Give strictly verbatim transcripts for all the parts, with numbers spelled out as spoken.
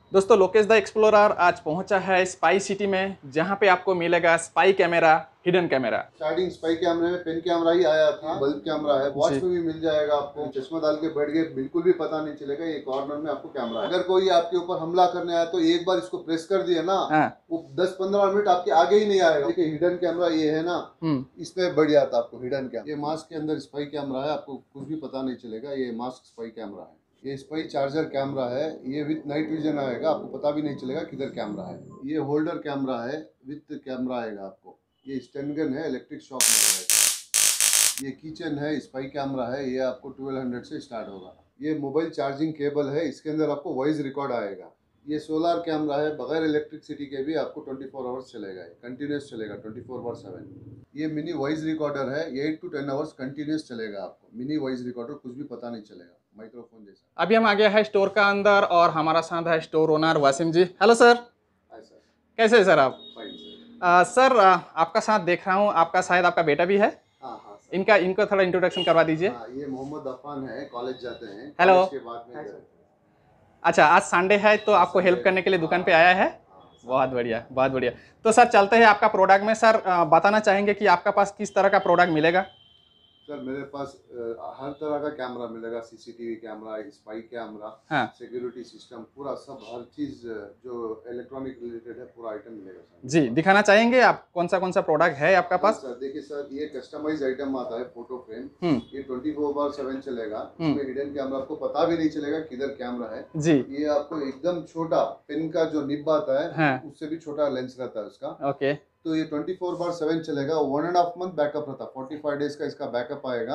दोस्तों Lokesh the explorer आज पहुंचा है स्पाई सिटी में, जहां पे आपको मिलेगा spy camera, hidden camera. Starting spy कैमरे में पेन कैमरा ही आया था, बल्ब कैमरा है, वॉच में भी मिल जाएगा आपको। चश्मा डाल के बैठ गए बिल्कुल भी पता नहीं चलेगा ये कॉर्नर में आपको कैमरा है। अगर कोई आपके ऊपर हमला करने आया तो एक बार इसको प्रेस कर दिया ना, वो दस पंद्रह मिनट आपके आगे ही नहीं आएगा। देखिए हिडन कैमरा ये है ना, इसमें बढ़ जाता आपको हिडन कैमरा। ये मास्क के अंदर स्पाई कैमरा है, आपको कुछ भी पता नहीं चलेगा ये मास्क स्पाई कैमरा है। ये स्पाई चार्जर कैमरा है, ये विथ नाइट विजन आएगा, आपको पता भी नहीं चलेगा किधर कैमरा है। ये होल्डर कैमरा है, विथ कैमरा आएगा आपको। ये स्टैंड गन है, इलेक्ट्रिक शॉक में रहेगा। ये किचन है, स्पाई कैमरा है, ये आपको बारह सौ से स्टार्ट होगा। ये मोबाइल चार्जिंग केबल है, इसके अंदर आपको वॉइस रिकॉर्ड आएगा। ये सोलर कैमरा है, बगैर इलेक्ट्रिसिटी के भी आपको चौबीस आवर्स चलेगा, कंटिन्यूस चलेगा चौबीस बार सात। ये मिनी वॉइस रिकॉर्डर है, eight to ten hours continuous चलेगा आपको। मिनी वॉइस रिकॉर्डर, कुछ भी पता नहीं चलेगा, माइक्रोफोन जैसा। अभी हम आ गया है स्टोर का अंदर और हमारा साथ है store owner Wasim ji. Hello sir. Hi sir. कैसे है सर आप? Fine sir. आ, सर आ, आपका साथ देख रहा हूँ, आपका शायद आपका बेटा भी है। हाँ हाँ सर। इनका इनको थोड़ा इंट्रोडक्शन करवा दीजिए। हाँ, ये मोहम्मद अफान है, कॉलेज जाते हैं। हेलो। कॉलेज के बाद में अच्छा, आज संडे है तो आपको हेल्प करने के लिए दुकान पे आया है। बहुत बढ़िया, बहुत बढ़िया। तो सर चलते हैं आपका प्रोडक्ट में। सर बताना चाहेंगे कि आपका पास किस तरह का प्रोडक्ट मिलेगा? सर मेरे पास हर तरह का कैमरा मिलेगा, सीसीटीवी कैमरा, स्पाई कैमरा, हाँ, सिक्योरिटी सिस्टम, पूरा सब हर चीज जो इलेक्ट्रॉनिक रिलेटेड है पूरा आइटम मिलेगा सर। जी, दिखाना चाहेंगे आप कौन सा कौन सा प्रोडक्ट है आपका पास? सर देखिए सर, ये कस्टमाइज आइटम आता है, फोटो फ्रेम। ये चौबीस बार सात चलेगा। इसमें हिडन कैमरा, आपको पता भी नहीं चलेगा किधर कैमरा है जी। ये आपको एकदम छोटा पेन का जो निब आता है, हाँ, उससे भी छोटा लेंस रहता है उसका। ओके। तो ये चौबीस बार सात चलेगा। One and half month backup रहता है, पैंतालीस डेज का इसका बैकअप आएगा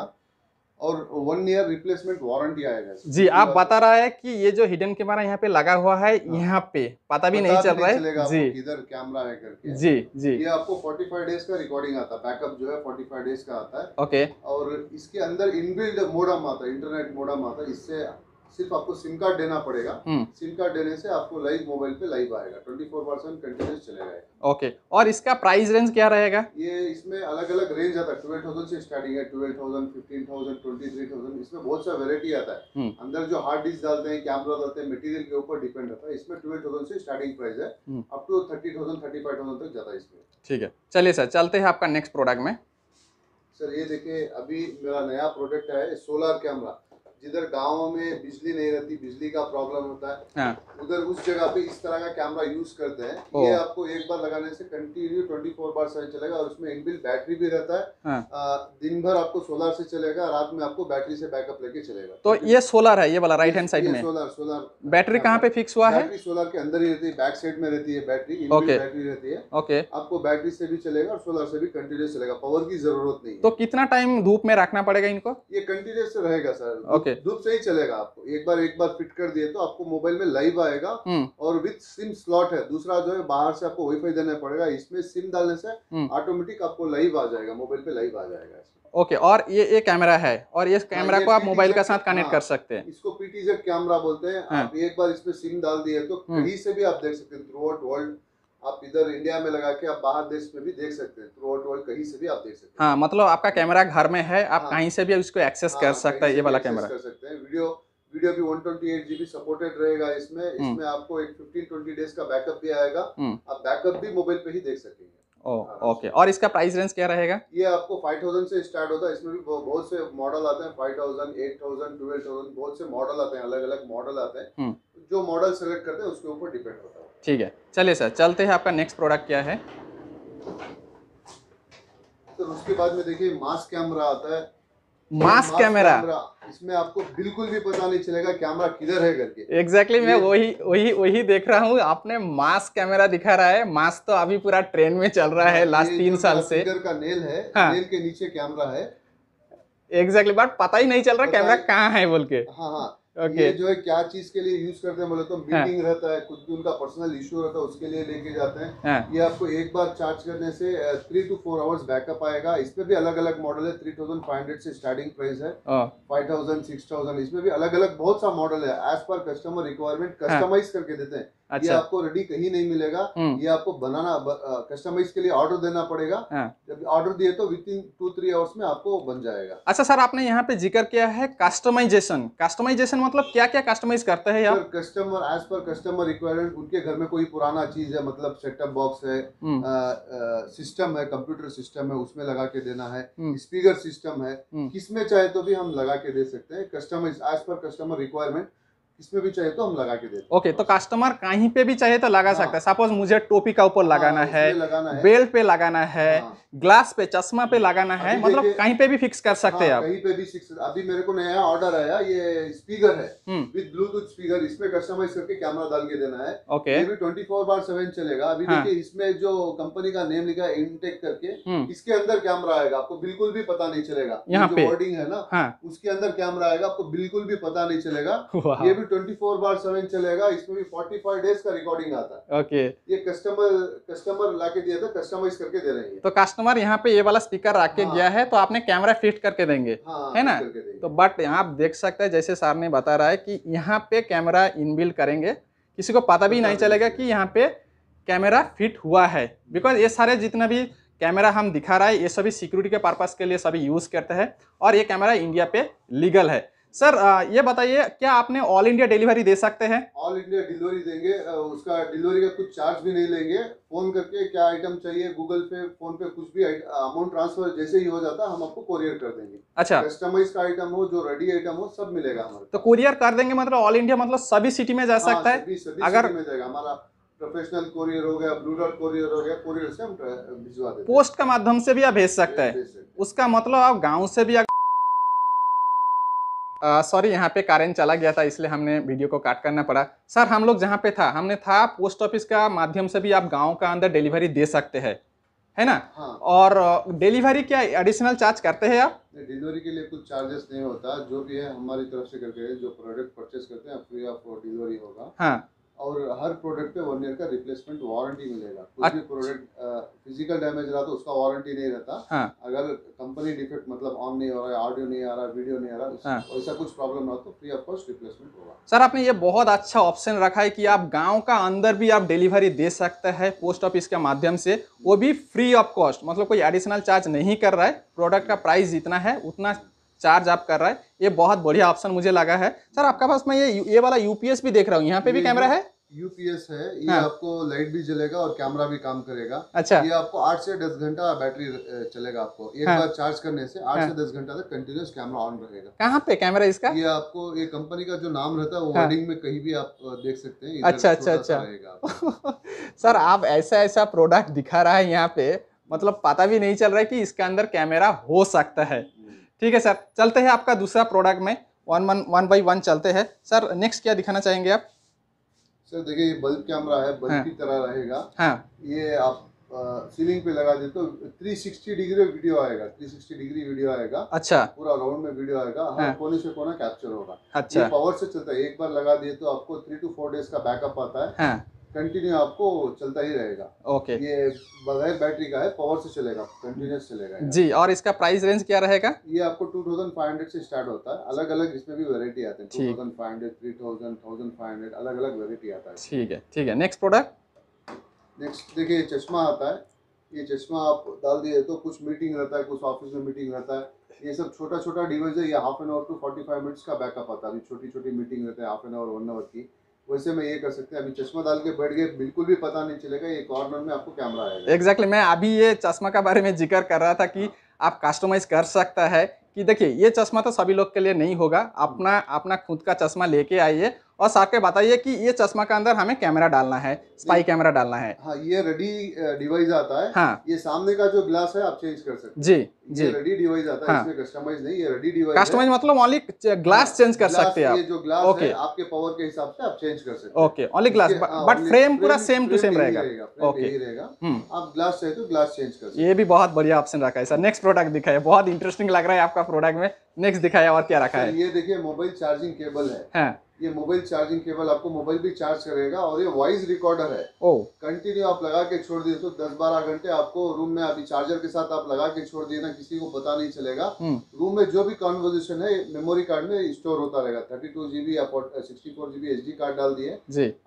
और वन ईयर रिप्लेसमेंट वारंटी आएगा जी। आप बता रहा है कि ये जो हिडन कैमरा यहाँ पे लगा हुआ है, हाँ, यहाँ पे पता भी नहीं चल रहा है जी किधर कैमरा है करके। जी जी। ये आपको पैंतालीस डेज का रिकॉर्डिंग आता है, बैकअप जो है पैंतालीस डेज का आता है। ओके। और इसके अंदर इनबिल्ड मोडम आता है, इंटरनेट मोडम आता है। इससे सिर्फ आपको सिम कार्ड देना पड़ेगा। सिम कार्ड देने से आपको लाइव मोबाइल पे लाइव आएगा, चौबीस बार सात कंटिन्यूस चलेगा। ओके। और इसका प्राइस रेंज क्या रहेगा? ये इसमें अलग अलग रेंज आता है, बारह हज़ार से स्टार्टिंग है, बारह हज़ार, पंद्रह हज़ार, तेईस हज़ार। इसमें बहुत सा वैरायटी आता है। अंदर जो हार्ड डिस्क डालते हैं, कैमरा डालते हैं, मटेरियल के ऊपर डिपेंड रहता है। इसमें बारह हज़ार से स्टार्टिंग प्राइस है, अप टू तीस हज़ार, पैंतीस हज़ार तक जाता है इसमें। ठीक है, चलिए सर चलते हैं आपका नेक्स्ट प्रोडक्ट में। सर ये देखिए, अभी मेरा नया प्रोडक्ट है सोलर कैमरा। जिधर गाँव में बिजली नहीं रहती, बिजली का प्रॉब्लम होता है, हाँ, उधर उस जगह पे इस तरह का कैमरा यूज करते हैं। ये आपको एक बार लगाने से कंटिन्यू चौबीस बार सात चलेगा और उसमें इनबिल्ट बैटरी भी रहता है। हाँ। आ, दिन भर आपको सोलर से चलेगा, रात में आपको बैटरी से बैकअप लेके चलेगा। तो ये सोलर है, ये वाला राइट हैंड साइड में सोलर सोलर बैटरी कहाँ पे फिक्स हुआ है? बैटरी सोलर के अंदर ही रहती है, बैक साइड में रहती है बैटरी, इनबिल्ट बैटरी रहती है। ओके। आपको बैटरी से भी चलेगा और सोलर से भी कंटिन्यूस चलेगा, पावर की जरूरत नहीं। तो कितना टाइम धूप में रखना पड़ेगा इनको? ये कंटिन्यूस रहेगा सर। ओके। धूप से ही चलेगा। आपको एक बार एक बार फिट कर दिए तो आपको मोबाइल में लाइव आएगा और विद सिम स्लॉट है। दूसरा जो है बाहर से आपको वाईफाई देना पड़ेगा, इसमें सिम डालने से ऑटोमेटिक आपको लाइव आ जाएगा, मोबाइल पे लाइव आ जाएगा। ओके। और ये एक कैमरा है और इस कैमरा को आप मोबाइल के साथ कनेक्ट कर सकते हैं। इसको पीटीजेड कैमरा बोलते हैं। आप एक बार इसमें सिम डाल दिए तो कहीं से भी आप देख सकते हैं, थ्रू आउट वर्ल्ड। आप इधर इंडिया में लगा के आप बाहर देश में भी देख सकते हैं, थ्रू आउट वर्ल्ड कहीं से भी आप देख सकते हैं। हाँ, मतलब आपका कैमरा घर में है, आप कहीं से भी इसको एक्सेस कर सकते हैं। ये वाला कैमरा कर सकते हैं। वीडियो वीडियो भी एक सौ अट्ठाईस जीबी सपोर्टेड रहेगा इसमें। इसमें आपको एक पंद्रह बीस डेज का बैकअप भी आएगा। आप बैकअप भी मोबाइल पे ही देख सकेंगे। Oh okay. और इसका प्राइस रेंज क्या रहेगा? ये आपको पाँच हज़ार से स्टार्ट होता है। इसमें भी बहुत से मॉडल आते हैं, पाँच हज़ार, आठ हज़ार, बारह हज़ार, बहुत से मॉडल आते हैं, अलग अलग मॉडल आते हैं। जो मॉडल सेलेक्ट करते हैं उसके ऊपर डिपेंड होता है। ठीक है, चलिए सर चलते हैं। आपका नेक्स्ट प्रोडक्ट क्या है? तो उसके बाद में देखिए मास्क कैमरा आता है। मास्क कैमरा, इसमें आपको बिल्कुल भी पता नहीं चलेगा कैमरा किधर है करके। एग्जैक्टली exactly, मैं वही वही वही देख रहा हूँ। आपने मास्क कैमरा दिखा रहा है। मास्क तो अभी पूरा ट्रेंड में चल रहा है लास्ट तीन साल से। फिंगर का नेल है, हाँ, नेल के नीचे कैमरा है। एग्जैक्टली, बट पता ही नहीं चल रहा कैमरा कहाँ है बोल के। हाँ हाँ। Okay. ये जो है क्या चीज के लिए यूज करते हैं बोले तो मीटिंग, हाँ, रहता है, कुछ भी उनका पर्सनल इशू रहता है उसके लिए लेके जाते हैं। हाँ. ये आपको एक बार चार्ज करने से three to four hours backup आएगा। इसमें भी अलग अलग मॉडल है। थ्री थाउजेंड फाइव हंड्रेड से स्टार्टिंग प्राइस है, फाइव थाउजेंड, सिक्स थाउजेंड। इसमें भी अलग अलग बहुत सा मॉडल है। As per customer requirement customise करके देते हैं। अच्छा। ये आपको रेडी कहीं नहीं मिलेगा, हम्म। ये आपको बनाना कस्टमाइज के लिए ऑर्डर देना पड़ेगा। हाँ। जब ऑर्डर दिए तो within two three hours में आपको बन जाएगा। अच्छा सर, आपने यहाँ पे जिक्र किया है कस्टमाइजेशन। कस्टमाइजेशन मतलब क्या क्या कस्टमाइज करते हैं सर आप? Customer as per customer requirement, उनके घर में कोई पुराना चीज है, मतलब सेटअप बॉक्स है, हम्म। सिस्टम है, कंप्यूटर सिस्टम है, उसमें लगा के देना है, हम्म। स्पीकर सिस्टम है, हम्म। किसमें चाहे तो भी हम लगा के दे सकते हैं। Customize as per customer requirement, किसमें भी चाहिए तो हम लगा के देते हैं। ओके, तो कस्टमर कहीं पे भी चाहिए तो लगा हाँ। सकता है। सपोज मुझे टोपी का ऊपर लगाना हाँ, है, उसमें लगाना है। बेल्ट पे लगाना है, हाँ। ग्लास पे, चश्मा पे लगाना है, अभी मतलब देखिए- कहीं पे भी फिक्स कर सकते हैं हाँ, आप। कहीं पे भी सिक्स। अभी मेरे को नया ऑर्डर आया, ये स्पीकर है हम्म। विद ब्लूटूथ स्पीकर, इसमें कस्टमाइज करके कैमरा डाल के देना है। ओके। ये भी ट्वेंटी फोर बार सेवन चलेगा। अभी हाँ। देखिए इसमें जो कंपनी का नेम लिखा है इनटेक करके, हम्म। इसके अंदर कैमरा आएगा, आपको बिल्कुल भी पता नहीं चलेगा। यहाँ ये पे? जो वर्डिंग है ना, हाँ। उसके अंदर कैमरा आएगा, आपको बिल्कुल भी पता नहीं चलेगा। वाह। ये भी ट्वेंटी फोर बार सेवन चलेगा, इसमें भी फोर्टी फाइव डेज का रिकॉर्डिंग आता है। ओके। ये कस्टमर कस्टमर लाके दिया था, कस्टमाइज करके दे रहे हैं। तो कस्टमर यहाँ पे ये वाला स्पीकर रख के हाँ। गया है, तो आपने कैमरा फिट करके देंगे, हाँ, है ना? फिट करके देंगे। तो बट यहाँ आप देख सकते हैं, जैसे सर ने बता रहा है कि यहाँ पे कैमरा इनबिल्ट करेंगे, किसी को पता भी पता नहीं भी चलेगा नहीं कि यहाँ पे कैमरा फिट हुआ है। बिकॉज ये सारे जितना भी कैमरा हम दिखा रहा है, ये सभी सिक्योरिटी के पर्पस के लिए सभी यूज करते हैं, और ये कैमरा इंडिया पे लीगल है। सर ये बताइए, क्या आपने ऑल इंडिया डिलीवरी दे सकते हैं? ऑल इंडिया डिलीवरी देंगे, उसका डिलीवरी का कुछ चार्ज भी नहीं लेंगे। फोन करके क्या आइटम चाहिए, गूगल पे, फोन पे, कुछ भी अमाउंट ट्रांसफर जैसे ही हो जाता हम आपको कोरियर कर देंगे। अच्छा। कस्टमाइज का आइटम हो, जो रेडी आइटम हो, सब मिलेगा हमारे। तो कुरियर कर देंगे, मतलब ऑल इंडिया, मतलब सभी सिटी में जा सकता है? सभी, सभी अगर में जाएगा। हमारा प्रोफेशनल कोरियर हो गया, ब्लू डॉट कोरियर हो गया, कोरियर से हम भिजवा देते हैं। पोस्ट का माध्यम से भी आप भेज सकते हैं। उसका मतलब आप गांव से भी, सॉरी यहाँ पे कारण चला गया था, इसलिए हमने वीडियो को काट करना पड़ा। सर हम लोग जहाँ पे था, हमने था पोस्ट ऑफिस का माध्यम से भी आप गांव का अंदर डिलीवरी दे सकते हैं, है ना? हाँ। और डिलीवरी क्या एडिशनल चार्ज करते हैं आप? डिलीवरी के लिए कुछ चार्जेस नहीं होता, जो भी है हमारी तरफ से करके, जो प्रोडक्ट परचेस करते हैं फ्री ऑफ डिलीवरी होगा। हाँ। और हर प्रोडक्ट पे वन ईयर का रिप्लेसमेंट वारंटी मिलेगा। कुछ भी प्रोडक्ट फिजिकल डैमेज रहा तो उसका वारंटी नहीं रहता। हाँ। अगर कंपनी डिफेक्ट, मतलब ऑन नहीं हो रहा है, ऑडियो नहीं आ रहा, वीडियो नहीं आ रहा, हाँ। वैसा कुछ प्रॉब्लम रहा तो फ्री ऑफ कॉस्ट रिप्लेसमेंट होगा। सर आपने ये बहुत अच्छा ऑप्शन रखा है कि आप गांव का अंदर भी आप डिलीवरी दे सकते हैं पोस्ट ऑफिस के माध्यम से, वो भी फ्री ऑफ कॉस्ट, मतलब कोई एडिशनल चार्ज नहीं कर रहा है। प्रोडक्ट का प्राइस जितना है उतना चार्ज आप कर रहा है। ये बहुत बढ़िया ऑप्शन मुझे लगा है। सर आपके पास मैं ये ये वाला यूपीएस भी देख रहा हूँ, यहाँ पे भी कैमरा है? यूपीएस है ये। हाँ। आपको लाइट भी जलेगा और कैमरा भी काम करेगा। अच्छा। ये आपको आठ से दस घंटा बैटरी चलेगा। आपको एक हाँ। बार चार्ज करने से आठ हाँ। से दस घंटा तक कंटिन्यूस कैमरा ऑन रहेगा। कहाँ पे कैमरा इसका? ये आपको, ये कंपनी का जो नाम रहता है वो हाँ। वर्डिंग में कहीं भी आप देख सकते हैं। अच्छा अच्छा अच्छा। सर आप ऐसा ऐसा प्रोडक्ट दिखा रहा है यहाँ पे, मतलब पता भी नहीं चल रहा है कि इसके अंदर कैमरा हो सकता है। ठीक है सर, चलते हैं आपका दूसरा प्रोडक्ट में, one one one by one चलते हैं। सर नेक्स्ट क्या दिखाना चाहेंगे आप? सर देखिए, ये बल्ब कैमरा है, बल्ब हाँ। की तरह रहेगा। हाँ। ये आप सीलिंग पे लगा दे तो थ्री सिक्सटी डिग्री वीडियो आएगा। थ्री सिक्सटी डिग्री वीडियो आएगा। अच्छा। पूरा राउंड में वीडियो आएगा। हर हाँ। कोने से कोना कैप्चर होगा। अच्छा। ये पावर से चलता है। एक बार लगा दिए तो आपको थ्री टू फोर डेज का बैकअप आता है। हाँ। कंटिन्यू आपको चलता ही रहेगा। ओके। ये बगैर बैटरी का है, पावर से चलेगा, कंटिन्यूस चलेगा ये। जी, और इसका प्राइस रेंज क्या रहेगा? ये आपको टू थाउजेंड फाइव हंड्रेड से स्टार्ट होता है। अलग अलग इसमें भी वैरायटी आते हैं। ठीक। Two thousand five hundred, three thousand, thousand five hundred, अलग अलग वैरायटी आता है। ठीक है ठीक है। Next product. नेक्स्ट देखिए, चश्मा आता है। ये चश्मा आप डाल दिए तो कुछ मीटिंग रहता है, कुछ ऑफिस में मीटिंग रहता है। ये सब छोटा छोटा डिवाइस है। ये half an hour to forty five minutes का बैकअप आता है। अभी छोटी छोटी मीटिंग रहते हैं half an hour one hour की, वैसे में ये कर सकते हैं। अभी चश्मा डाल के बैठ गए, बिल्कुल भी पता नहीं चलेगा। ये कॉर्नर में आपको कैमरा आएगा। एग्जैक्टली, मैं अभी ये चश्मा का बारे में जिक्र कर रहा था कि आप कस्टमाइज कर सकता है कि देखिए ये चश्मा तो सभी लोग के लिए नहीं होगा। अपना अपना खुद का चश्मा लेके आइए और साथ के बताइए कि ये चश्मा का अंदर हमें कैमरा डालना है, स्पाई कैमरा डालना है। हाँ, ये रेडी डिवाइस आता है। हाँ। ये सामने का जो ग्लास है आप चेंज कर सकते हैं। जी जी। ये रेडी डिवाइस आता है। हाँ। इसमें कस्टमाइज नहीं, ये रेडी डिवाइस कस्टमाइज मतलब ओनली ग्लास चेंज कर सकते हैं आप। ये जो ग्लास ओके। है आपके पावर के हिसाब से आप चेंज कर सकते हैं। Okay, only glass, but frame पूरा सेम टू सेम रहेगा। ओके, यही रहेगा। आप ग्लास चाहिए तो ग्लास चेंज कर सकते हैं। ये भी बहुत बढ़िया ऑप्शन रखा है सर। नेक्स्ट प्रोडक्ट दिखाया, बहुत इंटरेस्टिंग लग रहा है आपका प्रोडक्ट में। नेक्स्ट दिखाया, और क्या रखा है? ये देखिए, मोबाइल चार्जिंग केबल है। हाँ। ये मोबाइल चार्जिंग केबल आपको मोबाइल भी चार्ज करेगा। और ये वॉइस रिकॉर्डर है। ओ। कंटिन्यू आप लगा के छोड़ दिए तो दस बारह घंटे आपको रूम में, अभी चार्जर के साथ आप लगा के छोड़ दिए ना, किसी को पता नहीं चलेगा। रूम में जो भी कॉन्वर्जेशन है मेमोरी कार्ड में स्टोर होता रहेगा। थर्टी टू जीबी या sixty four GB H D card डाल दिए जी, आपको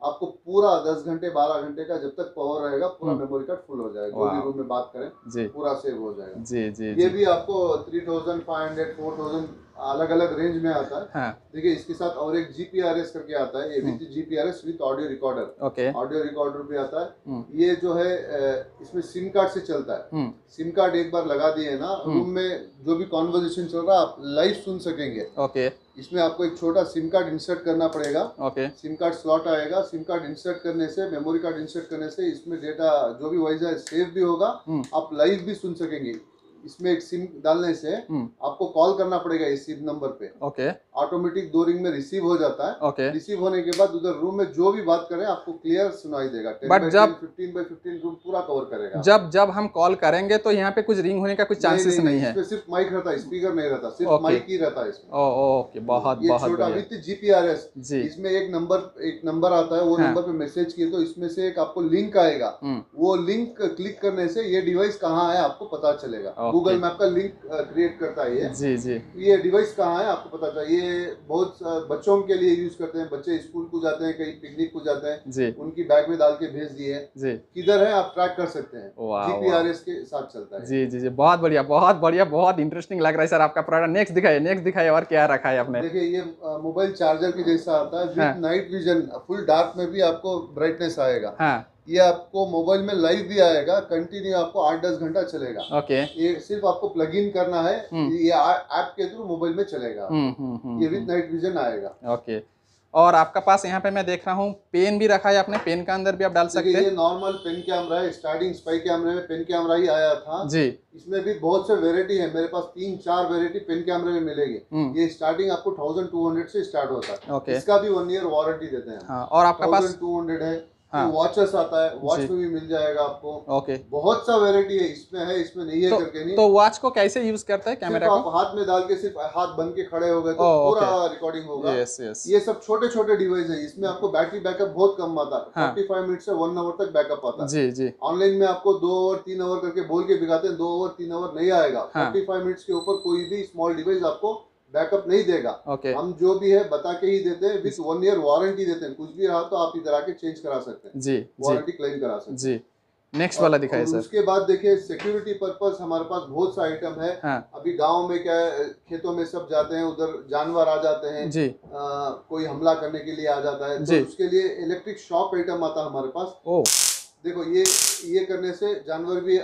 पूरा दस घंटे बारह घंटे का जब तक पावर रहेगा पूरा हम्म। मेमोरी कार्ड फुल हो जाएगा। जो भी रूम में बात करें जी पूरा सेव हो जाएगा। जी जी ये जी। भी आपको three thousand five hundred four thousand अलग अलग रेंज में आता है। हाँ देखिए इसके साथ और एक जीपीआरएस करके आता है, ये hmm. With GPRS with audio recorder. Okay audio recorder भी आता है। हम्म ये जो है अ, इसमें सिम कार्ड से चलता है। हम्म सिम कार्ड एक बार लगा दिए ना, हम्म। रूम में जो भी कॉन्वर्जेशन चल रहा है आप लाइव सुन सकेंगे। ओके इसमें आपको एक छोटा सिम कार्ड इंसर्ट करना पड़ेगा। ओके सिम कार्ड स्लॉट आएगा, सिम कार्ड इंसर्ट करने से, मेमोरी कार्ड इंसर्ट करने से इसमें डेटा जो भी वॉइस है सेव भी होगा, हम्म आप लाइव भी सुन सकेंगे। इसमें एक सिम डालने से हम्म आपको कॉल करना पड़ेगा इस सिम नंबर पे, ओके ऑटोमेटिक दो रिंग में रिसीव हो जाता है। ओके। रिसीव होने के बाद उधर रूम में जो भी बात करें आपको क्लियर सुनाई देगा। But जब- फिफ्टीन बाई फिफ्टीन रूम पूरा कवर करेगा। जब जब हम कॉल करेंगे तो यहाँ पे कुछ रिंग होने का कुछ चांसेस नहीं है। इसमें सिर्फ माइक रहता है, स्पीकर नहीं रहता, सिर्फ Okay. माइक ही रहता है इसमें। ओ ओके बहुत ये बहुत छोटा बढ़िया विथ जीपीआरएस। जी। इसमें एक नंबर एक नंबर आता है, वो हाँ। नंबर पे मैसेज किए तो इसमें से एक आपको लिंक आएगा। हम्म वो लिंक क्लिक करने से ये डिवाइस कहाँ है आपको पता चलेगा। Okay. गूगल मैप का लिंक क्रिएट करता है ये। जी जी ये डिवाइस कहाँ है आपको पता चला। ये बहुत अ, बच्चों के लिए यूज करते हैं। बच्चे स्कूल को जाते हैं, कहीं पिकनिक को जाते हैं, जी उनकी बैग में डाल के भेज दिए, जी किधर है आप ट्रैक कर सकते हैं। वाह, जीपीआरएस के साथ चलता है। जी जी जी बहुत बढ़िया बहुत बढ़िया बहुत इंटरेस्टिंग लग रहा है सर आपका प्रोडक्ट। नेक्स्ट दिखाइए नेक्स्ट दिखाइए और क्या रखा है आपने। देखिए ये मोबाइल चार्जर के जैसा आता है हाँ। With night vision. Full dark में भी आपको ब्राइटनेस आएगा। हाँ ये आपको मोबाइल में लाइव भी आएगा, कंटिन्यू आपको आठ दस घंटा चलेगा। ओके ये सिर्फ आपको प्लग इन करना है, हम्म। ये ऐप के थ्रू मोबाइल में चलेगा। हम्म हम्म हम्म ये विद नाइट विजन आएगा। ओके। और आपका पास यहाँ पे मैं देख रहा हूँ पेन भी रखा है आपने, पेन का अंदर भी आप डाल सकते देखिए ये हैं। नॉर्मल पेन कैमरा है। स्टार्टिंग स्पाई कैमरे में पेन कैमरा ही आया था जी इसमें भी बहुत से वेरायटी है। मेरे पास तीन चार वेरायटी पेन कैमरे में मिलेगी। हम्म ये स्टार्टिंग आपको थाउजेंड टू हंड्रेड से स्टार्ट होता है। ओके। इसका भी वन ईयर वारंटी देते हैं। हाँ और आपका पास थाउजेंड टू हंड्रेड है। हाँ। वॉचेस आता है, वॉच जी। में भी मिल जाएगा आपको। ओके। बहुत सा वेरायटी है इसमें, है इसमें नहीं है तो, करके नहीं। तो वॉच को कैसे यूज करते हैं कैमरा सिर्फ को? आप हाथ में डाल के सिर्फ हाथ बन के खड़े हो गए तो ओह, पूरा ओके। रिकॉर्डिंग होगा। यस यस ये सब छोटे छोटे डिवाइस है। इसमें आपको बैटरी बैकअप बहुत कम आता है। हाँ। पैंतालीस मिनट से वन आवर तक बैकअप आता है। जी जी ऑनलाइन में आपको दो आवर तीन आवर करके बोल के दिखाते हैं, दो आवर तीन आवर नहीं आएगा। हाँ। पैंतालीस मिनट्स के ऊपर कोई भी स्मॉल डिवाइस आपको बैकअप नहीं देगा। ओके हम जो भी है बता के ही देते हैं, विद वन ईयर वारंटी देते हैं। कुछ भी रहा तो आप इधर आके चेंज करा सकते हैं, जी जी वारंटी क्लेम करा सकते हैं। जी। नेक्स्ट वाला दिखाइए और सर। उसके बाद देखिए सिक्योरिटी पर्पस हमारे पास बहुत सा आइटम है। हाँ अभी गांव में क्या है, खेतों में सब जाते हैं, उधर जानवर आ जाते हैं, जी आ, कोई हमला करने के लिए आ जाता है, जी। तो उसके लिए इलेक्ट्रिक शॉक आइटम आता है हमारे पास। ओ देखो ये ये करने से जानवर भी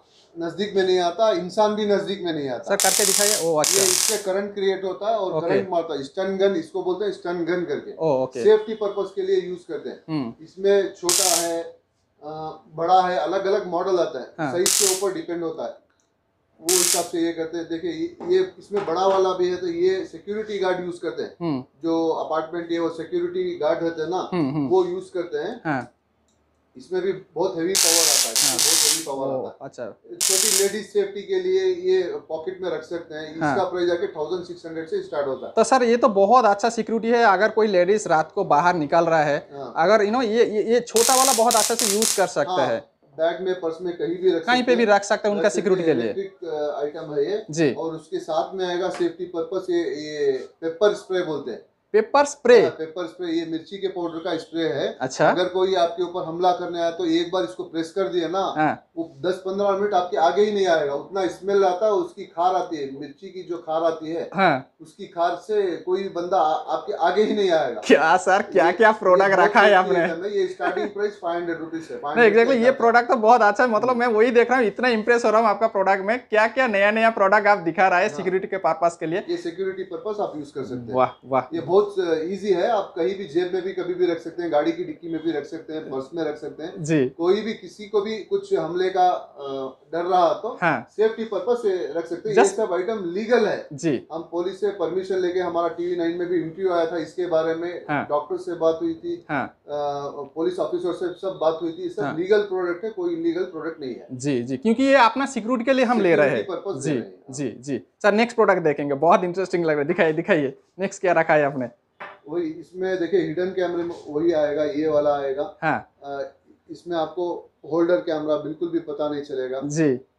नजदीक में नहीं आता, इंसान भी नजदीक में नहीं आता। सर करके दिखाइए। ओ ये अच्छा इससे करंट क्रिएट होता है और ओके। करंट मारता है। स्टन गन इसको बोलते हैं, स्टन गन करके ओ ओके सेफ्टी पर्पस के लिए यूज करते हैं। हम्म इसमें छोटा है, अ, बड़ा है, अलग अलग मॉडल आता है। हाँ। साइज के ऊपर डिपेंड होता है, वो हिसाब से ये करते हैं। देखिए ये, ये इसमें बड़ा वाला भी है, तो ये सिक्योरिटी गार्ड यूज करते हैं। हम्म जो अपार्टमेंट है वो सिक्योरिटी गार्ड रहते हैं ना, हम्म हम्म वो यूज करते हैं। हाँ इसमें भी बहुत हेवी पावर आता है। हाँ। इसमें बहुत हेवी पावर ओ आता अच्छा है। छोटी लेडीज सेफ्टी के लिए ये पॉकेट में रख सकते हैं। हाँ। इसका प्राइस आके थाउजेंड सिक्स हंड्रेड से स्टार्ट होता है। तो सर ये तो बहुत अच्छा सिक्योरिटी है। अगर कोई लेडीज रात को बाहर निकल रहा है, हाँ। अगर यू नो ये ये ये छोटा वाला बहुत अच्छा से यूज कर सकता हाँ, है, बैग में, पर्स में, कहीं भी रख कहीं पे भी रख सकते हैं उनका रख सकते सिक्योरिटी हैं। के लिए। इलेक्ट्रिक आइटम है ये जी। और उसके साथ में आएगा सेफ्टी पर्पस ये ये पेपर स्प्रे बोलते हैं। Paper spray? पेपर स्प्रे ये मिर्ची के पाउडर का स्प्रे है। अच्छा अगर कोई आपके ऊपर हमला करने आया तो एक बार इसको प्रेस कर दिया ना, हाँ वो दस पंद्रह मिनट आपके आगे ही नहीं आएगा। उतना स्मेल आता है, उसकी खार आती है, मिर्ची की जो खार आती है हाँ उसकी खार से कोई बंदा आ- आपके आगे ही नहीं आएगा। क्या सर क्या ये- क्या ये प्रोडक्ट बहुत रखा है safety आपने? item है। ये starting price five hundred rupees है। नहीं एग्जैक्टली ये प्रोडक्ट तो बहुत अच्छा है। मतलब मैं वही देख रहा हूँ, इतना इंप्रेस हो रहा हूँ आपका प्रोडक्ट में। क्या क्या नया नया प्रोडक्ट आप दिखा रहा है हाँ। सिक्योरिटी के पर्पस के लिए। ये सिक्योरिटी पर्पस आप यूज कर सकते हैं। वाह वाह ये बहुत इजी है। आप कहीं भी जेब में भी कभी भी रख सकते हैं, गाड़ी की डिक्की में भी रख सकते हैं, पर्स में रख सकते हैं। जी कोई भी किसी को भी कुछ हमले का अ, डर रहा तो हाँ सेफ्टी पर्पस से रख सकते हैं। ये Just- सब आइटम लीगल है। जी हम पुलिस से परमिशन लेके, हमारा टीवी नाइन में भी इंटरव्यू आया था इसके बारे में, हाँ। डॉक्टर से बात हुई थी, हाँ पुलिस ऑफिसर से सब बात हुई थी। सब हाँ। लीगल प्रोडक्ट है, कोई इलीगल प्रोडक्ट नहीं है। जी जी क्योंकि ये अपना सिक्योरिटी के लिए हम ले रहे हैं। Security purpose जी दे रहे हैं। जी जी सर नेक्स्ट प्रोडक्ट देखेंगे, बहुत इंटरेस्टिंग लग रहा है। दिखाइए दिखाइए नेक्स्ट क्या रखा है आपने? वही इसमें देखिए हिडन कैमरे में वही आएगा, ये वाला आएगा। हाँ अ, इसमें आपको होल्डर कैमरा बिल्कुल भी पता नहीं चलेगा। जी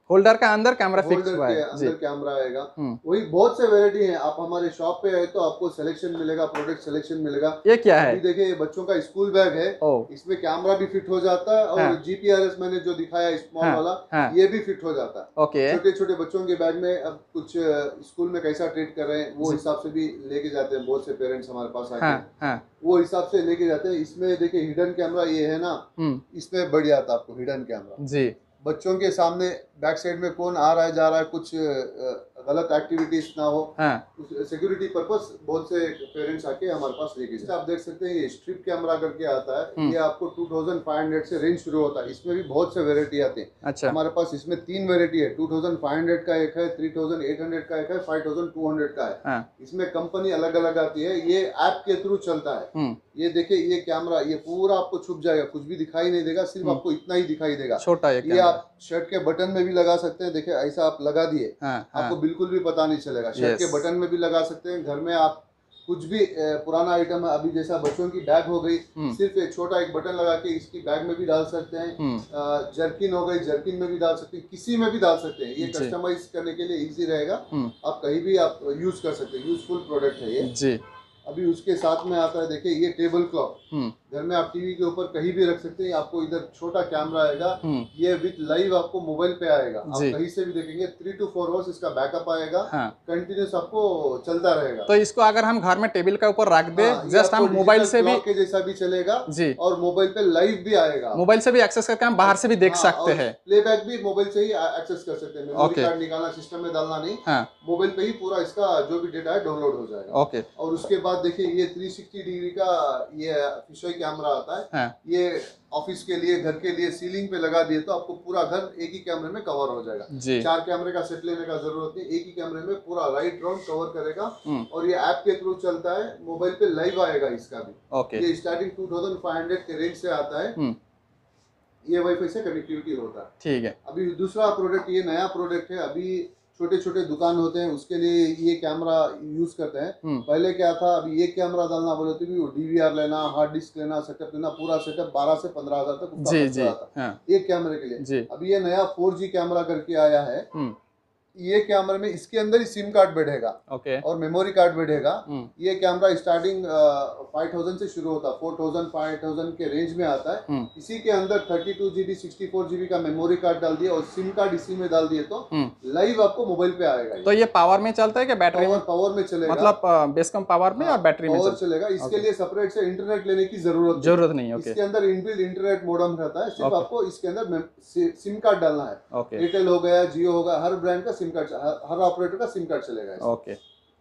होल्डर का अंदर कैमरा फिक्स होल्डर हुआ के है जी। अंदर कैमरा आएगा। हम्म, वही बहुत से वेरायटी हैं। आप हमारे शॉप पे आए तो आपको सिलेक्शन मिलेगा, प्रोडक्ट सिलेक्शन मिलेगा। ये क्या है? अभी देखिए ये बच्चों का स्कूल बैग है, ओ इसमें कैमरा भी फिट हो जाता है और हाँ, जीपीआरएस मैंने जो दिखाया स्मॉल हाँ, वाला हाँ, ये भी फिट हो जाता है। ओके छोटे छोटे बच्चों के बैग में अब कुछ अ, स्कूल में कैसा ट्रीट कर रहे हैं वो जी, हिसाब से भी लेके जाते हैं। बहुत से पेरेंट्स हमारे पास आके हाँ, हाँ, वो हिसाब से लेके जाते हैं। इसमें देखिए हिडन कैमरा ये है ना, हम्म, इसमें बढ़िया था आपको हिडन कैमरा। जी, बच्चों के सामने बैक साइड में कौन आ रहा है जा रहा है, कुछ अ, गलत एक्टिविटीज ना हो, हाँ, सिक्योरिटी पर्पस बहुत से पेरेंट्स आके हमारे पास लेके जाते हैं। आप देख सकते हैं ये स्ट्रिप कैमरा करके आता है, हम्म, ये आपको पच्चीस सौ से रेंज शुरू होता है। इसमें भी बहुत से वेरायटी आते हैं अच्छा, हमारे पास। इसमें तीन वेरायटी है, पच्चीस सौ का एक है, तीन हज़ार आठ सौ का एक है, पाँच हज़ार दो सौ का है। हाँ, इसमें कंपनी अलग अलग आती है, ये ऐप के थ्रू चलता है। हम्म, ये देखिए ये कैमरा ये पूरा आपको छुप जाएगा, कुछ भी दिखाई नहीं देगा, सिर्फ हम्म, आपको इतना ही दिखाई देगा। छोटा ये ये कैमरा, आप शर्ट के बटन में भी लगा सकते हैं। देखिए ऐसा आप लगा दिए, हाँ, आपको हाँ, बिल्कुल भी पता नहीं चलेगा। शर्ट के यस, बटन में भी लगा सकते हैं। घर में आप कुछ भी अ, पुराना आइटम है, अभी जैसा बच्चों की बैग हो गई, हम्म, सिर्फ एक छोटा एक बटन लगा के इसकी बैग में भी डाल सकते हैं। हम्म, जर्किन हो गई, जर्किन में भी डाल सकते हैं, किसी में भी डाल सकते हैं। ये जी, कस्टमाइज करने के लिए इजी रहेगा, हम्म, आप कहीं भी आप यूज कर सकते हैं। यूजफुल प्रोडक्ट है ये। जी, अभी उसके साथ में आता है देखिए ये टेबल क्लॉक, हम्म, घर में आप टीवी के ऊपर कहीं भी रख सकते हैं। आपको इधर छोटा कैमरा आएगा, हम्म, ये विद लाइव आपको मोबाइल पे आएगा, आप जी, कहीं से भी देखेंगे। थ्री टू फोर आवर्स इसका बैकअप आएगा, हाँ, कंटिन्यूस आपको चलता रहेगा। तो इसको अगर हम घर में टेबल के ऊपर रख दे हाँ, ये जस्ट आपको हम मोबाइल डिजिटल से भी क्लॉक के जैसा भी चलेगा जी, और मोबाइल पे लाइव भी आएगा। मोबाइल से भी एक्सेस करके हम बाहर से भी देख हाँ, सकते और हैं। प्लेबैक भी मोबाइल से ही एक्सेस कर सकते हैं। मेमोरी ओके, कार्ड निकालना, सिस्टम में डालना नहीं, हाँ, मोबाइल पे ही पूरा इसका जो भी डेटा है डाउनलोड हो जाएगा। ओके, और उसके बाद देखिए ये तीन सौ साठ डिग्री का ये फिशोई कैमरा आता है। हाँ, ये ऑफिस के लिए, घर के लिए सीलिंग पे लगा दिए तो आपको पूरा घर एक ही कैमरे में कवर हो जाएगा। जी, चार कैमरे का सेट लेने का जरूरत नहीं, एक ही कैमरे में पूरा राइट राउंड कवर करेगा। हम्म, और ये ऐप के थ्रू चलता है, मोबाइल पे लाइव आएगा इसका भी। ओके, ये स्टार्टिंग पच्चीस सौ के रेंज से आता है। हम्म, ये वाईफाई से कनेक्टिविटी होता है। ठीक है, अभी दूसरा प्रोडक्ट, ये नया प्रोडक्ट है। अभी छोटे छोटे दुकान होते हैं उसके लिए ये कैमरा यूज करते हैं। हम्म, पहले क्या था, अभी ये कैमरा डालना बोले तो भी वो डीवीआर लेना, हार्ड डिस्क लेना, सेटअप लेना, पूरा सेटअप बारह से पंद्रह हजार तक उसका जी, खर्चा जी, आता है हाँ, एक कैमरे के लिए। जी, अभी ये नया फोर जी कैमरा करके आया है। हम्म, ये कैमरे में इसके अंदर ही सिम कार्ड बैठेगा ओके, और मेमोरी कार्ड बैठेगा। हम्म, ये कैमरा स्टार्टिंग फाइव थाउजेंड से शुरू होता है, फोर थाउजेंड फाइव थाउजेंड के रेंज में आता है। हम्म, इसी के अंदर thirty two G B sixty four G B का मेमोरी कार्ड डाल दिया और सिम कार्ड इसी में डाल दिए तो हम्म, लाइव आपको मोबाइल पे आएगा। तो ये पावर में चलता है कि बैटरी पावर में? पावर में चलेगा, मतलब बेस कम पावर में और बैटरी में पावर चलता चलेगा। इसके ओके। लिए सेपरेट से इंटरनेट लेने की जरूरत नहीं। जरूरत नहीं, ओके, इसके अंदर इनबिल्ट इंटरनेट मॉडेम रहता है, सिर्फ ओके। आपको इसके अंदर मेम- सि- सिम कार्ड डालना है। ओके, एयरटेल हो गया, जियो हो गया, हर ब्रांड का सिम कार्ड, हर हर ऑपरेटर का सिम कार्ड चलेगा इसमें। ओके,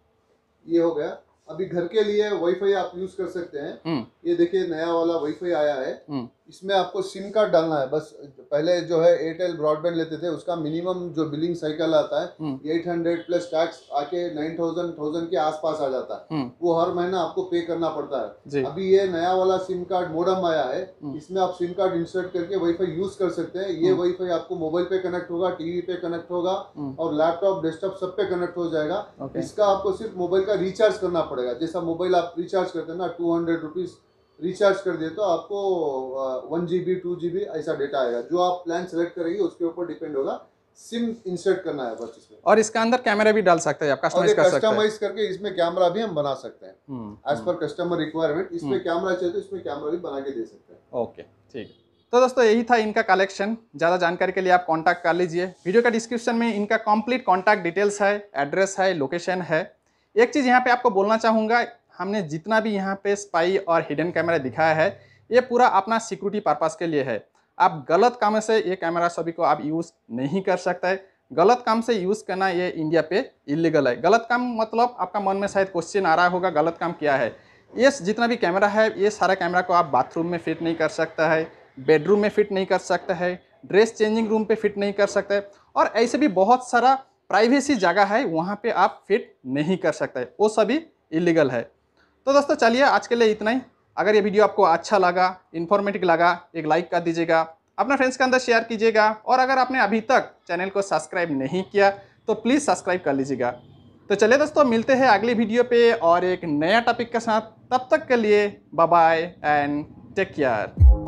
ये हो गया। अभी घर के लिए वाईफाई आप यूज कर सकते हैं। हम्म, ये देखिए नया वाला वाईफाई आया है, हम्म, इसमें आपको सिम कार्ड डालना है बस। पहले जो है एयरटेल ब्रॉडबैंड लेते थे, उसका मिनिमम जो बिलिंग साइकिल आता है hmm, eight hundred plus tax आके नाइन थाउजेंड थाउजेंड के आसपास आ जाता है। हम्म, वो हर महीना आपको पे करना पड़ता है। जी, अभी ये नया वाला सिम कार्ड मॉडेम आया है, हम्म, इसमें आप सिम कार्ड इंसर्ट करके वाईफाई यूज कर सकते हैं। ये हम्म, वाईफाई आपको मोबाइल पे कनेक्ट होगा, टीवी पे कनेक्ट होगा हम्म, और लैपटॉप डेस्कटॉप सब पे कनेक्ट हो जाएगा। ओके, इसका आपको सिर्फ मोबाइल का रिचार्ज करना पड़ेगा। जैसा मोबाइल आप रिचार्ज करते हैं ना, टू हंड्रेड रुपीज रिचार्ज कर दिए तो आपको one G B two G B ऐसा डेटा आएगा। जो आप प्लान सेलेक्ट करेंगे उसके ऊपर डिपेंड होगा। सिम इंसर्ट करना है बस इसमें। और इसके अंदर कैमरा भी डाल सकते हैं आप, और कस्टमाइज ये कर सकते हैं। कस्टमाइज करके इसमें कैमरा भी हम बना सकते हैं hmm, as per customer requirement. इसमें हम्म। कैमरा चाहिए तो इसमें कैमरा भी बना के दे सकते हैं। ओके, ठीक है। तो दोस्तों यही था इनका कलेक्शन। ज़्यादा जानकारी के लिए आप कांटेक्ट कर लीजिए। वीडियो का डिस्क्रिप्शन में इनका कंप्लीट कांटेक्ट डिटेल्स है, एड्रेस है, लोकेशन है। एक चीज़ यहाँ पे आपको बोलना चाहूँगा, हमने जितना भी यहाँ पे स्पाई और हिडन कैमरा दिखाया है ये पूरा अपना सिक्योरिटी पर्पस के लिए है। आप गलत काम से ये कैमरा सभी को आप यूज़ नहीं कर सकते। गलत काम से यूज़ करना ये इंडिया पे इलीगल है। गलत काम मतलब आपका मन में शायद क्वेश्चन आ रहा होगा गलत काम क्या है। ये जितना भी कैमरा है ये सारा कैमरा को आप बाथरूम में फिट नहीं कर सकता है, बेडरूम में फिट नहीं कर सकता है, ड्रेस चेंजिंग रूम पे फिट नहीं कर सकते, और ऐसे भी बहुत सारा प्राइवेसी जगह है वहाँ पे आप फिट नहीं कर सकते, वो सभी इलीगल है। तो दोस्तों चलिए आज के लिए इतना ही। अगर ये वीडियो आपको अच्छा लगा, इन्फॉर्मेटिव लगा, एक लाइक कर दीजिएगा, अपने फ्रेंड्स के अंदर शेयर कीजिएगा, और अगर आपने अभी तक चैनल को सब्सक्राइब नहीं किया तो प्लीज़ सब्सक्राइब कर लीजिएगा। तो चलिए दोस्तों मिलते हैं अगली वीडियो पे और एक नया टॉपिक के साथ। तब तक के लिए bye bye and take care.